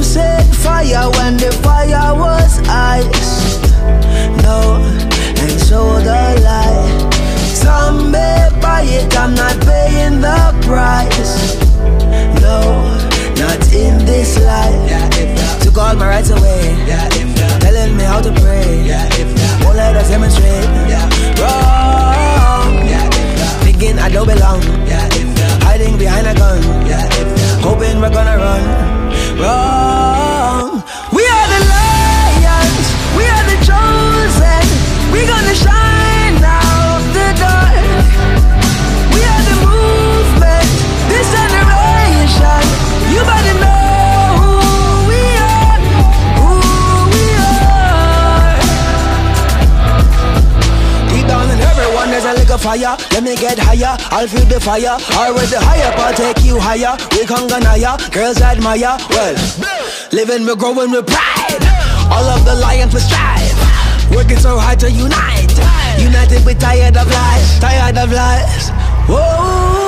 set fire when the fire was ice. No, and so the light. Some may buy it, I'm not paying the price. No, not in this life. Took all my rights away. Telling me how to pray. Won't let us demonstrate. Wrong. Thinking I don't belong. Hiding behind a gun. Hoping we're gonna run. Wrong. We are the lions. We are the chosen. We gonna shine out the dark. We are the movement. This generation. You better know who we are. Who we are. Deep down in everyone there's a little fire. Let me get higher, I'll feel the fire. Always the higher, I'll take you higher. We conganaya, girls admire. Well, living, we're growing with pride. All of the lions we strive. Working so hard to unite. United, we tired of lies. Tired of lies. Whoa.